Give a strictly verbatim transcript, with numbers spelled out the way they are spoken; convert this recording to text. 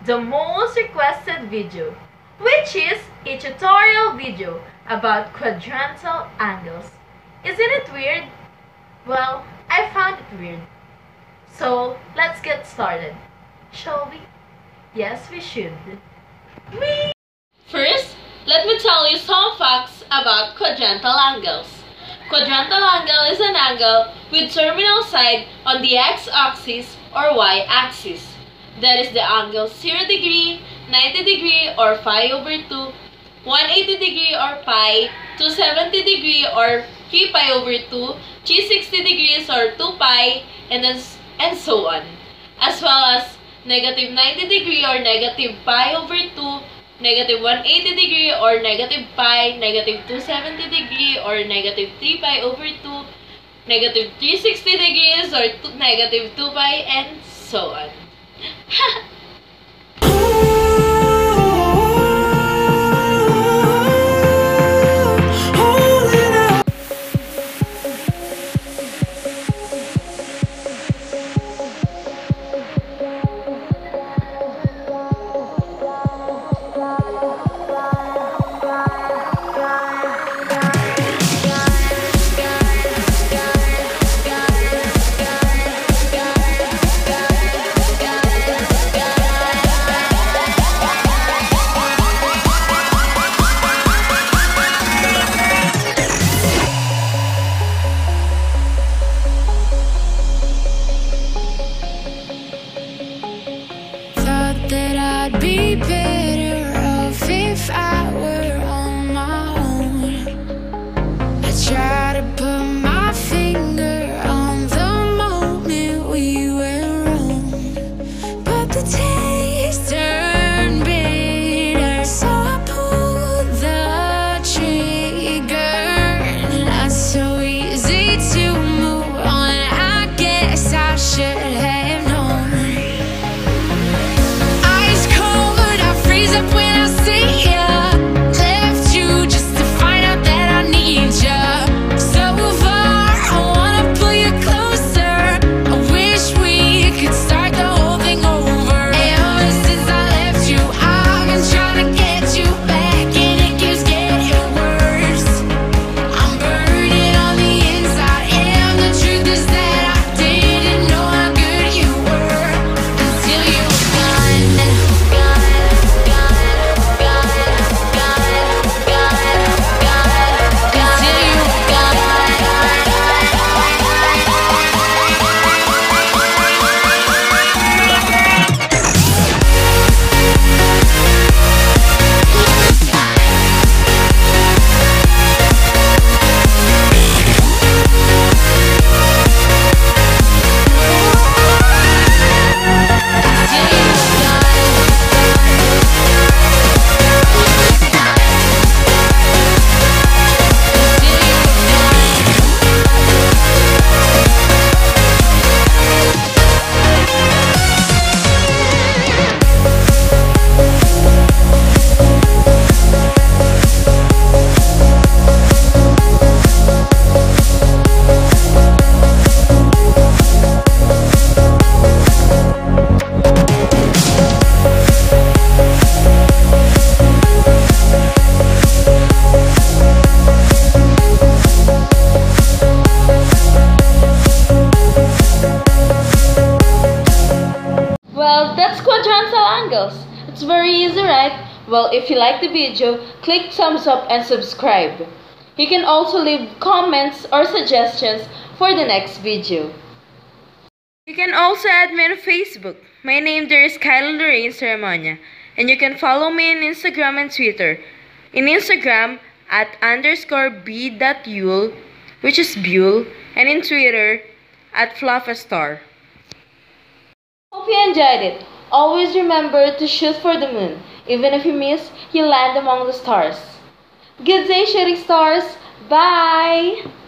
the most requested video, which is a tutorial video about quadrantal angles. Isn't it weird? Well, I found it weird. So, let's get started. Shall we? Yes, we should. Me! First, let me tell you some facts about quadrantal angles. Quadrantal angle is an angle with terminal side on the x-axis or y-axis. That is the angle zero degree, ninety degree or pi over two, one hundred eighty degree or pi, two hundred seventy degree or three pi over two, three hundred sixty degrees or two pi, and then and so on. As well as negative ninety degree or negative pi over two, negative one hundred eighty degree or negative pi, negative two hundred seventy degree or negative three pi over two, negative three hundred sixty degrees or two, negative two pi, and so on. That I'd be better off if I were on my own. I try to put my finger on the moment we went wrong, but the taste turned bitter, so I pulled the trigger. Not so easy to move on, I guess I should have known. Up when I see ya, left you just to find out that I need ya. So far, I wanna pull you closer. I wish we could start the whole thing over. Ever since I left you, I've been trying to get you back, and it keeps getting worse. I'm burning on the inside, and the truth is that I didn't know how good you were until you were gone. Well, that's quadrantal angles. It's very easy, right? Well, if you like the video, click thumbs up and subscribe. You can also leave comments or suggestions for the next video. You can also add me on Facebook. My name there is Kyla Lorraine Ceremonia. And you can follow me on Instagram and Twitter. In Instagram, at underscore b.yule, which is Buell, and in Twitter, at Fluffastar. Hope you enjoyed it. Always remember to shoot for the moon. Even if you miss, you land among the stars. Good day, shooting stars. Bye!